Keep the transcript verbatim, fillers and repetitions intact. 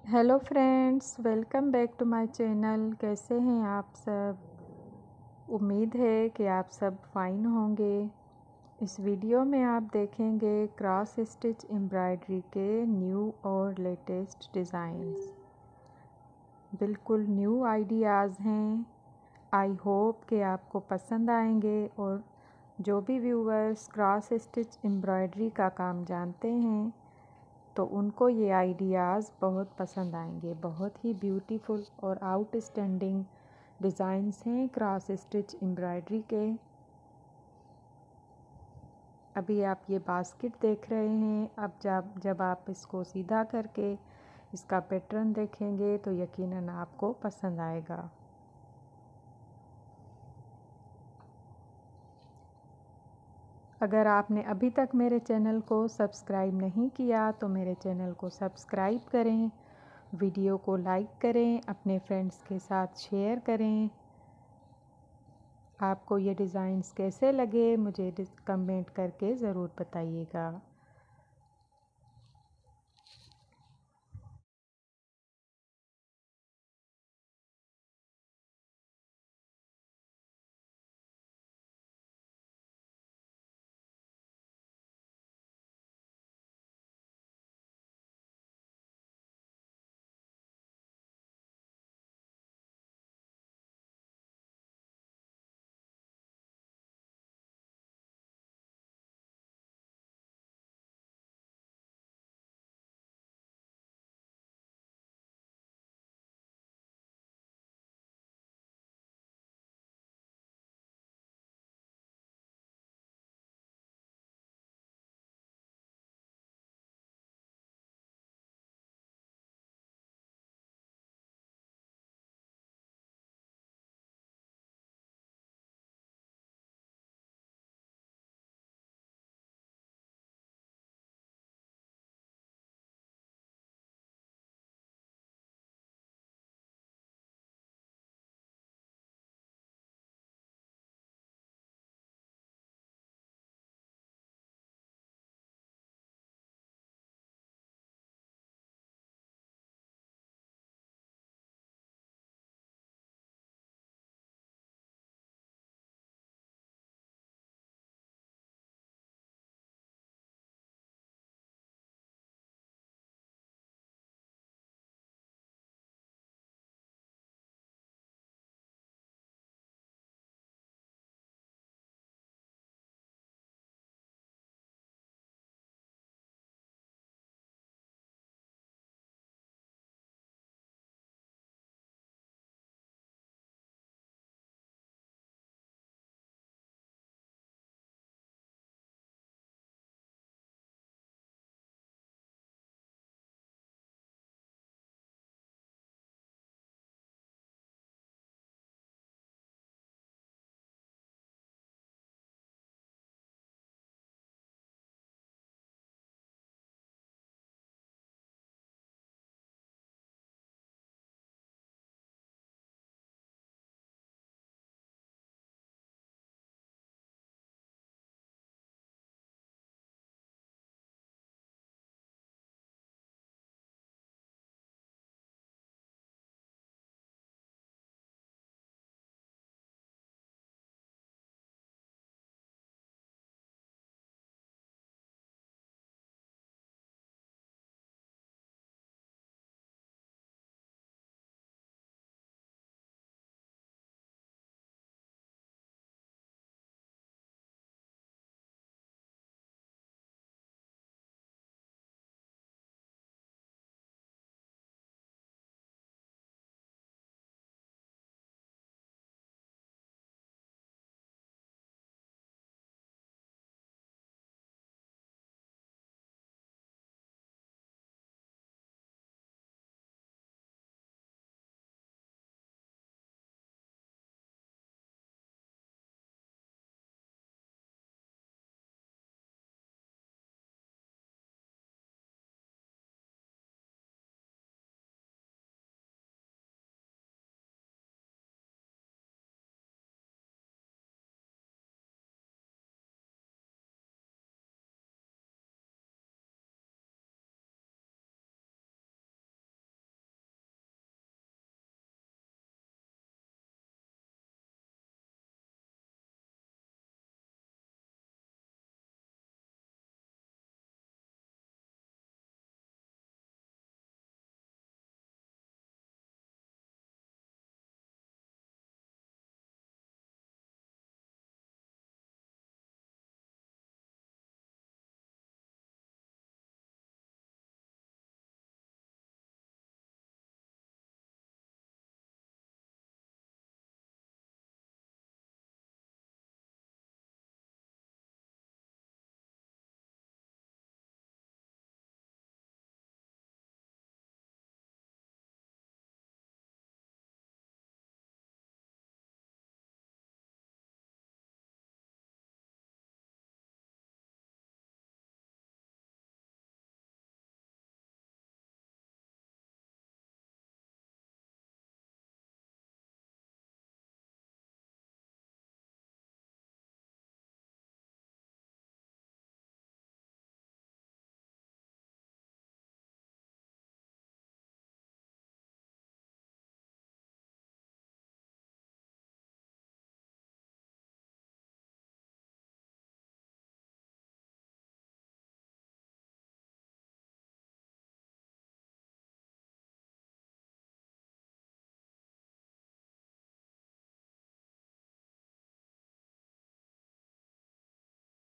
Hello friends, welcome back to my channel. कैसे हैं आप सब? उम्मीद है कि आप सब फाइन होंगे। इस वीडियो में आप देखेंगे क्रॉस स्टिच एम्ब्रॉयडरी के न्यू और लेटेस्ट डिज़ाइंस। बिल्कुल न्यू आइडियाज़ हैं। आई होप कि आपको पसंद आएंगे और जो भी व्यूवर्स क्रॉस स्टिच एम्ब्रॉयडरी का काम जानते हैं तो उनको ये आइडियाज़ बहुत पसंद आएंगे। बहुत ही ब्यूटीफुल और आउटस्टैंडिंग डिज़ाइंस हैं क्रॉस स्टिच एम्ब्रॉयडरी के। अभी आप ये बास्केट देख रहे हैं। अब जब जब आप इसको सीधा करके इसका पैटर्न देखेंगे तो यकीनन आपको पसंद आएगा। अगर आपने अभी तक मेरे चैनल को सब्सक्राइब नहीं किया तो मेरे चैनल को सब्सक्राइब करें, वीडियो को लाइक करें, अपने फ्रेंड्स के साथ शेयर करें। आपको ये डिज़ाइंस कैसे लगे मुझे कमेंट करके ज़रूर बताइएगा।